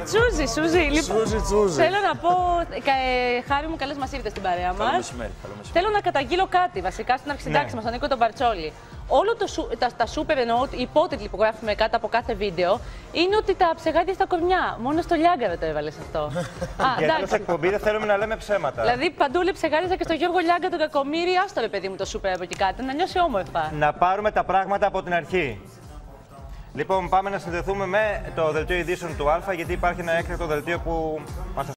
Σούζι. Λοιπόν, Τσούζι. θέλω να πω, Χάρη μου, καλώς μας ήρθες στην παρέα μας. Καλό μεσημέρι. Θέλω να καταγγείλω κάτι βασικά στην αρχισυντάξη μας, τον Νίκο τον Μπαρτσόλη. Όλο τα σούπερ, εννοώ, οι υπότιτλοι που γράφουμε κάτω από κάθε βίντεο είναι ότι τα ψεγάδια στα κορμιά. Μόνο στο Λιάγκαρα το έβαλες αυτό. Γιατί ως εκπομπή δεν θέλουμε να λέμε ψέματα. Δηλαδή παντού λέει ψεγάδιζα και στο Γιώργο Λιάγκα τον Κακομοίρη, άστο ρε παιδί μου το σούπερ από εκεί κάτω, να νιώσει όμορφα. Να πάρουμε τα πράγματα από την αρχή. Λοιπόν, πάμε να συνδεθούμε με το δελτίο ειδήσεων του Α, γιατί υπάρχει ένα έκτακτο δελτίο που μας